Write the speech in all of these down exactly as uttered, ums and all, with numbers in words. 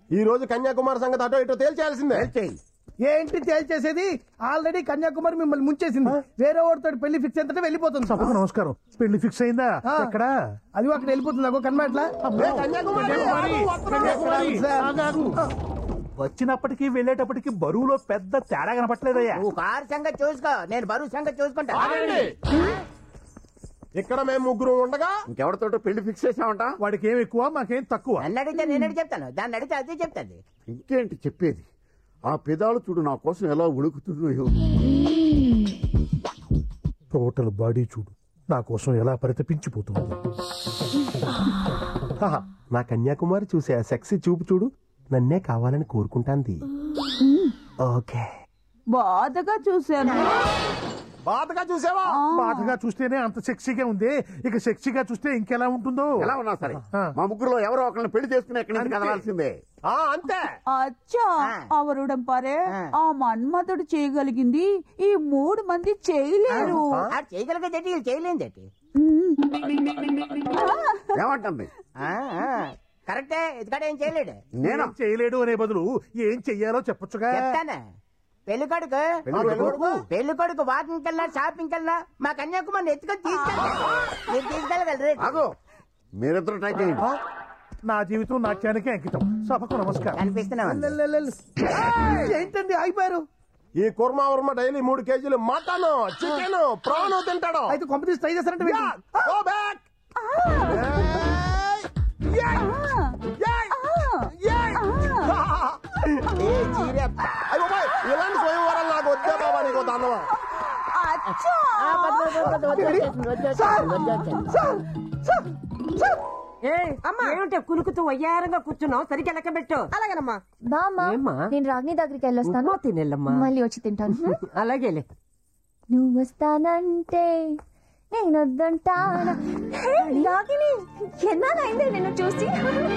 ఈ రోజు కన్యాకుమారి సంగతి అటో ఇటో తేల్చేయాల్సిందే. ఏంటి తేల్చేసేది? ఆల్రెడీ కన్యాకుమారి మిమ్మల్ని ముంచేసింది. వేరే వాడితో పెళ్లి ఫిక్స్ అయితే వెళ్ళిపోతుంది. సభకు నమస్కారం. పెళ్లి ఫిక్స్ అయిందా? ఎక్కడ? అది అక్కడ వెళ్ళిపోతుంది. నాకు కనబడట్లా. వచ్చినప్పటికీ వెళ్ళేటప్పటికి బరువులో పెద్ద తేడా కనపట్లేదయ్యా. నువ్వు కారు సంగతి చూసుకో, నేను బరువు సంగతి చూసుకుంటా. ఇక్కడ మేము ముగ్గురు ఉండగా ఇంకెవరితో పెళ్లి ఫిక్స్ చేసామంట. వాడికి ఏం ఎక్కువ, మాకేం తక్కువ. నన్ను అడిగితే నేను అడిగి చెప్తాను, దాన్ని అడిగితే అదే చెప్తాది. ఇంకేంటి చెప్పేది? ఆ పెదాలు చూడు నా కోసం ఎలా ఉడుకుతున్నాయో. టోటల్ బాడీ చూడు నా కోసం ఎలా పరితపించిపోతుంది. నా కన్యాకుమారి చూసే ఆ సెక్సీ చూపు చూడు, నన్నే కావాలని కోరుకుంటాంది. ఓకే. బాధగా చూశాను. బాధగా చూసావా? బాధగా చూస్తేనే అంత సెక్సీగా ఉంది, ఇక సెక్సీగా చూస్తే ఇంకెలా ఉంటుందో. ఎలా ఉన్నా సరే మా ముగ్గురులో ఎవరో ఒకరిని పెళ్లి చేసుకుని ఎక్కడి నుంచి కదలాల్సిందే. అంతే. అచ్చా అవరుడం పరే ఆ మన్మథుడు చేయగలిగింది ఈ మూడు మంది చేయలేరు. చేయగలిగేది చేయలేందేటి? ఏమంటుంది? కరెక్టే, ఎందుకంటే ఏం చేయలేడు. నేను చేయలేడు అనే బదులు ఏం చెయ్యాలో చెప్పొచ్చుగా. చెప్తానే. పెళ్లి కొడుకు పెళ్లి కొడుకు వాకింగ్ కెళ్ళా, షాపింగ్ కెళ్ళా మా కన్యాకుమారిని ఎత్తుకొని తీసుకెళ్ళాలి. మీరు తీసుకెళ్ళగలరు. మీరిద్దరు ట్రై చేయండి. నా జీవితం నాట్యానికే అంకితం. సభకు నమస్కారం. అనిపిస్తున్నాం. ఏంటండి ఆగిపోయారు? ఈ కుర్మా ఉర్మ డైలీ మూడు కేజీలు మటన్, చికెన్, ప్రాన్ తింటాడు. అయితే కంపెనీ ట్రై చేస్తారంటే ఇలాంటి స్వయంవరాలు నాకు వచ్చే బాబా, నీకు దండవా. ఏమిటో కులుకుతూ వయ్యారంగా కూర్చున్నావు, సరిగ్గా లెక్క పెట్టు. అలాగేనమ్మా. బామ్మా, నేను రాగిని దగ్గరికి వెళ్ళొస్తాను. తినేళ్ళమ్మా, మళ్ళీ వచ్చి తింటాను. అలాగేలే. నువ్వు వస్తానంటే నేను వద్దంటానా? రాగిని ఎన్నాళ్ళైందే నిన్ను చూసి.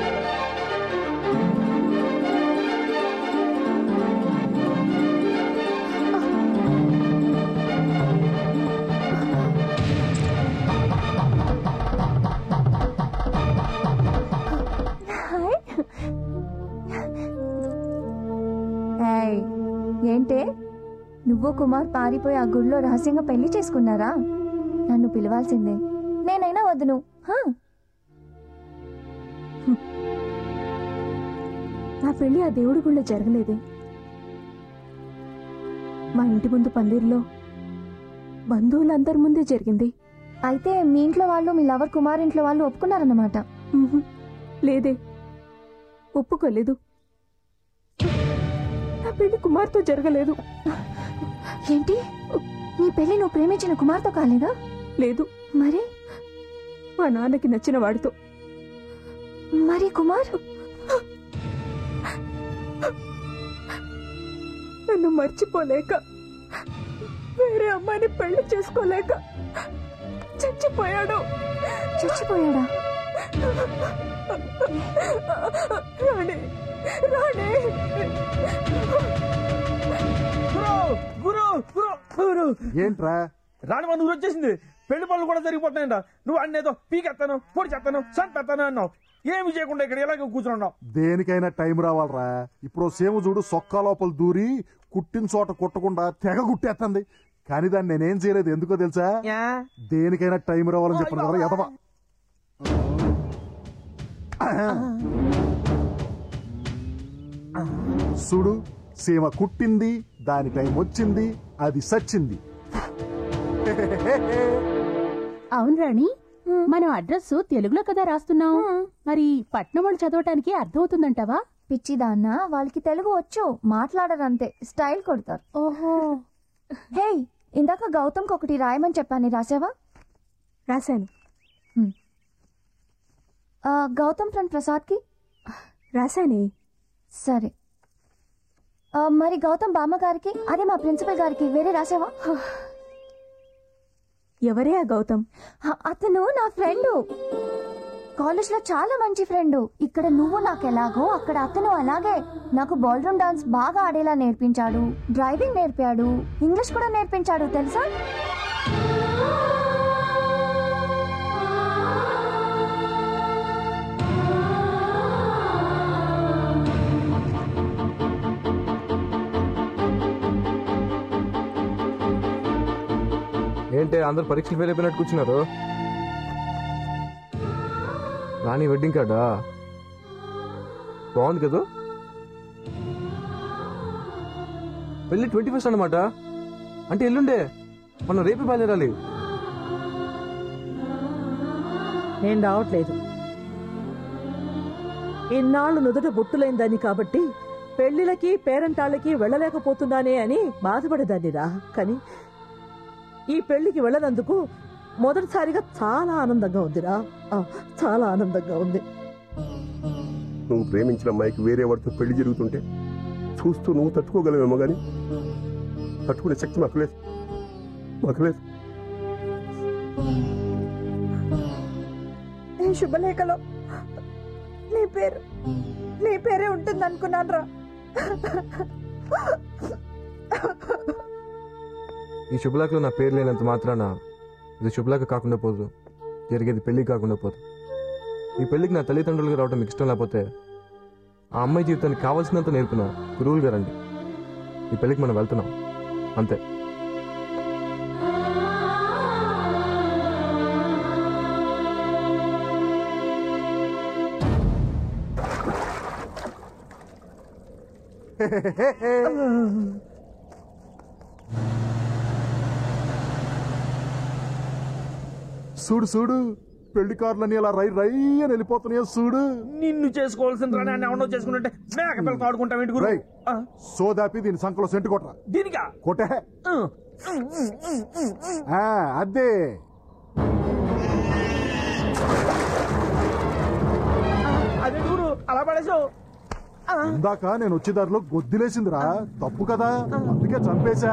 ఏంటే నువ్వు కుమార్ పారిపోయి ఆ గుడిలో రహస్యంగా పెళ్లి చేసుకున్నారా? నన్ను పిలవాల్సిందే, నేనైనా వద్దును. నా పెళ్లి ఆ దేవుడి గుళ్ళో జరగలేదే. మా ఇంటి ముందు పందిరిలో బంధువులందరి ముందే జరిగింది. అయితే మీ ఇంట్లో వాళ్ళు, మీ లవర్ కుమార్ ఇంట్లో వాళ్ళు ఒప్పుకున్నారన్నమాట? లేదే, ఒప్పుకోలేదు. నా పెళ్లి కుమార్తో జరగలేదు. ఏంటి, నీ పెళ్లి నువ్వు ప్రేమించిన కుమార్తో కాలేదా? లేదు. మరి? మా నాన్నకి నచ్చిన వాడితో. మరి కుమార్ నన్ను మర్చిపోలేక, వేరే అమ్మాయిని పెళ్లి చేసుకోలేక చచ్చిపోయాడు. చచ్చిపోయాడా? రాణి, రాణి. గురు గురు గురు ఏంట్రా? రాణి మన ఊరు వచ్చేసింది. పెళ్లి పనులు కూడా జరిగిపోతున్నాయంట. నువ్వు అన్నేదో పీకెత్తాను, పొడి చేస్తాను, సంపెత్తాను అన్నావు. ఏమి చేయకుండా ఇక్కడ ఎలాగో కూర్చున్నావు. దేనికైనా టైం రావాలరా. ఇప్పుడు సేమ చూడు, సొక్కా లోపల దూరి కుట్టిన చోట కుట్టకుండా తెగ కుట్టేస్తుంది. కానీ దాన్ని నేనేం చేయలేదు. ఎందుకో తెలుసా? దేనికైనా టైం రావాలని చెప్పను కదా ఎదవా. చూడు, సీమ కుట్టింది, దాని టైం వచ్చింది, అది సచ్చింది. అవును రాణి, మనం అడ్రస్ తెలుగులో కదా రాస్తున్నాం. మరి పట్నం వాళ్ళు చదవటానికి అర్థమవుతుందంటావా? పిచ్చిదాన్న, వాళ్ళకి తెలుగు వచ్చు, మాట్లాడరంతే, స్టైల్ కొడతారు. ఓహో. హే, ఇందాక గౌతమ్కి ఒకటి రాయమని చెప్పాను, రాసావా? రాశాను. గౌతమ్ ఫ్రెండ్ ప్రసాద్కి రాశానే. సరే, మరి గౌతమ్ బామ్మ గారికి, అదే మా ప్రిన్సిపల్ గారికి వేరే రాసావా? ఎవరే ఆ గౌతమ్? అతను నా ఫ్రెండు, కాలేజ్ లో చాలా మంచి ఫ్రెండు. ఇక్కడ నువ్వు నాకు ఎలాగో అక్కడ అతను అలాగే. నాకు బాల్ రూమ్ డాన్స్ బాగా ఆడేలా నేర్పించాడు, డ్రైవింగ్ నేర్పాడు, ఇంగ్లీష్ కూడా నేర్పించాడు తెలుసా? అంటే అందరు పరీక్షలు ఫెయిల్ అయిపోయినట్టు కూర్చున్నారు. రాణి వెడ్డింగ్ కార్డా బాగుంది కదా. పెళ్ళి ట్వంటీ ఫస్ట్ అనమాట. అంటే ఎల్లుండే, మనం రేపే బయలుదేరాలి. నేను రావట్లేదు. ఇన్నాళ్ళు నుదుట బొట్టులైందని కాబట్టి పెళ్లిళ్ళకి పేరంటాళ్ళకి వెళ్ళలేకపోతున్నానే అని బాధపడేదాన్నిరా. కానీ ఈ పెళ్లికి వెళ్ళనందుకు మొదటిసారిగా చాలా ఆనందంగా ఉందిరా. చాలా ఆనందంగా ఉంది. నువ్వు ప్రేమించిన అమ్మాయికి వేరే వాడితో పెళ్లి జరుగుతుంటే చూస్తూ నువ్వు తట్టుకోగలవేమో గాని తట్టుకునే శక్తి మాకు లేదు, మాకు లేదు. ఈ శుభలేఖలో నీ పేరు నీ పేరే ఉంటుంది అనుకున్నాను రా. ఈ శుభలాఖలో నా పేరు లేనంత మాత్రాన ఇది శుభలాఖ కాకుండా పోదు, జరిగేది పెళ్లి కాకుండా పోదు. ఈ పెళ్లికి నా తల్లిదండ్రులుగా రావడం మీకు ఇష్టం లేకపోతే ఆ అమ్మాయి జీవితానికి కావాల్సినంత నేర్పిన గురువులు గారండి. ఈ పెళ్లికి మనం వెళ్తున్నాం అంతే. చూడు చూడు పెళ్లి కార్లని అలా రై రై అని వెళ్ళిపోతున్నాయో చూడు. నిన్ను చేసుకోవాల్సిన రాణి ఎవరో చేసుకుంటే మేక పిల్లలు ఆడుకుంటాం ఇంటి గురు. సోదాపి దీని సంకలో సెంటు కొట్టరా. దీనికా కొట్టే అదే అదే గురు అలా పడేసావు. ఇందాక నేను వచ్చే దారిలో గొద్దిలేసిందిరా, తప్పు కదా, అందుకే చంపేశా.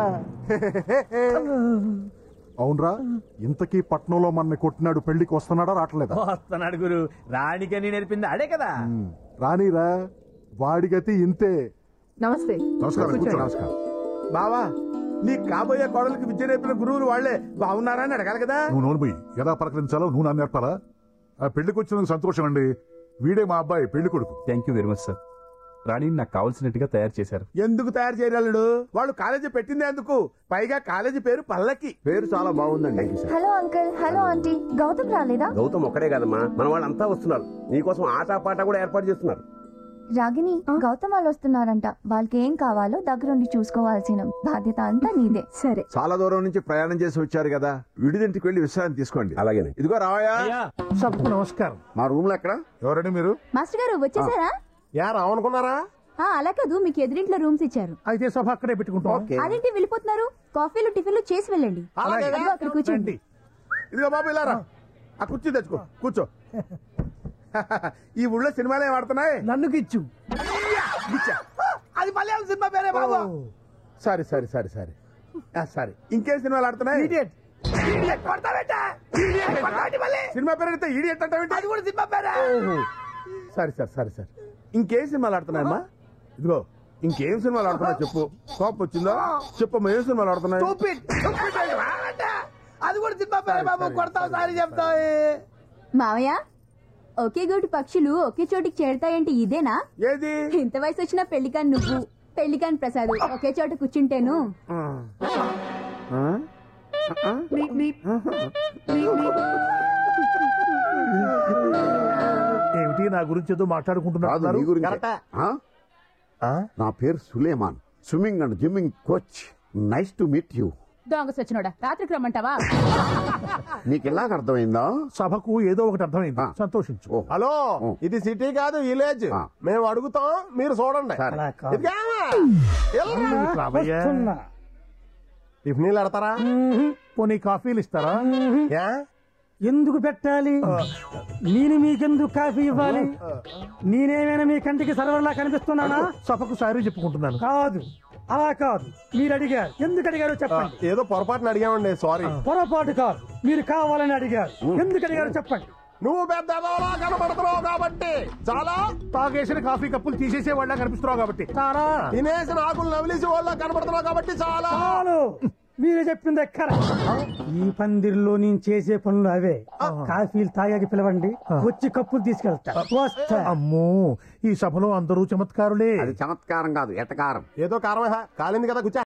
అవునరా, ఇంతకీ పట్నంలో మన కొట్టినాడు పెళ్లికి వస్తున్నాడా రావట్లేదా? వస్తున్నాడు గురు. రాణికని నేర్పింది అడే కదా. రానిరా, వాడిగతి ఇంతే. నమస్తే. నమస్కారం. బావా, నీ కాబోయే కోడలికి విద్య నేర్పిన గురువులు వాళ్లే బాగున్నారా అని అడగాలి కదా. నువ్వు నోను పోయి ఎలా పలకరించాలో నువ్వు నన్ను నేర్పాలా? ఆ పెళ్లికి వచ్చినందుకు సంతోషం అండి. వీడే మా అబ్బాయి పెళ్లి కొడుకు. Thank you very much sir. రాణి నాకు కావాల్సినట్టుగా తయారు చేశారు. ఎందుకు తయారు చేయగలడు? వాళ్ళు కాలేజీ పెట్టింది ఎందుకు? పైగా కాలేజీ పేరు పల్లకి. పేరు చాలా బాగుందండి. Hello uncle. Hello aunty. Gautam రాలేదా? గౌతమ్ ఒక్కడే కదమ్మా, మన వాళ్ళంతా వస్తున్నారు. నీకోసం ఆటా పాట కూడా ఏర్పాటు చేస్తున్నారు. రాగిని, గౌతమ్ వాళ్ళు వస్తున్నారంట. వాళ్ళకి ఏం కావాలో దగ్గరుండి చూసుకోవాల్సిన బాధ్యత అంతా నీదే. సరే. చాలా దూరం నుంచి ప్రయాణం చేసి వచ్చారు కదా, విడిదింటికి వెళ్లి విశ్రాంతి తీసుకోండి. అలాగే. ఇదిగో రావయ్యా. సభకు నమస్కారం. మా రూమ్ లో ఎక్కడ? ఎవరండి మీరు? మాస్టర్ గారు వచ్చేసారా? యా రావనుకున్నారా? అలా కాదు, మీకు ఎదురింట్లో రూమ్స్ ఇచ్చారు. అయితే సభ అక్కడే పెట్టుకుంటాం. అదేంటి వెళ్ళిపోతున్నారు? కాఫీలు టిఫిన్లు చేసి వెళ్ళండి. అక్కడ కూర్చోండి. ఇదిగో బాబు ఇలా రా, ఆ కుర్చీ తెచ్చుకో, కూర్చో. ఈ ఊళ్ళో సినిమాలు ఏం ఆడుతున్నాయి? నన్ను గిచ్చు. అది మలయాళం సినిమా పేరే బాబు. Sorry sorry sorry sorry sorry ఇంకేం సినిమాలు ఆడుతున్నాయి? సినిమా పేరు అడిగితే ఈడియట్ అంటే అది కూడా సినిమా పేరే. సారీ సార్ సారీ సార్ ఇంకేం సినిమాలు ఆడుతున్నాయమ్మా? ఇదిగో ఇంకేం సినిమాలు ఆడుతున్నాయి చెప్పు. కోపం వచ్చిందా చెప్పమ్మా, ఏం సినిమాలు ఆడుతున్నాయి? అది కూడా సినిమా పేరే బాబు. కొడతావు సారీ చెప్తావు. మావయ్య, ఒకే గూటి పక్షులు ఒకే చోటికి చేరతాయంటే ఇదేనా? ఏది? ఇంత వయసు వచ్చిన పెళ్లికాని నువ్వు, పెళ్లికాని ప్రసాద్ ఒకే చోట కూర్చుంటేను. ఏమిటి నా గురించి ఏదో మాట్లాడుకుంటున్నారు? నా పేరు Suleman, swimming and gymming coach. Nice to meet you. దొంగ సచ్చినోడా, రాత్రికి రమ్మంటావా? నీకు ఎలాగ అర్థమైందా? సభకు ఏదో ఒకటి అర్థమైంది, సంతోషించు. హలో, ఇది సిటీ కాదు, విలేజ్. మేము అడుగుతాం, మీరు చూడండి. టిఫినీలు ఆడతారా? పోనీ కాఫీలు ఇస్తారా? ఎందుకు పెట్టాలి? నేను మీకెందుకు కాఫీ ఇవ్వాలి? నేనేమైనా మీ కంటికి సర్వర్లా కనిపిస్తున్నానా? సభకు సారీ చెప్పుకుంటున్నాను. కాదు, అలా కాదు. మీరు అడిగారు, ఎందుకు అడిగారో చెప్పండి. ఏదో పొరపాటున అడిగామండి, సారీ. పొరపాటు కాదు, మీరు కావాలని అడిగారు. ఎందుకు అడిగారో చెప్పండి. నువ్వు పెద్ద కనపడుతున్నావు కాబట్టి చాలా. తాగేసిన కాఫీ కప్పులు తీసేసే వాళ్ళ కనిపిస్తున్నావు కాబట్టి చాలా. తినేసిన ఆకులు నవిలేసి వాళ్ళ కనపడుతున్నావు కాబట్టి చాలా. చాలు, మీరు చెప్పింది ఎక్కడ. ఈ పందిరిలో నేను చేసే పనులు అవే. కాఫీలు తాగాకి పిలవండి, వచ్చి కప్పులు తీసుకెళ్తా. వస్తా. అమ్మో, ఈ సభలో అందరూ చమత్కారులే. అది చమత్కారం కాదు, ఎటకారం. ఏదో కారం కాలింది కదా కూర్చో.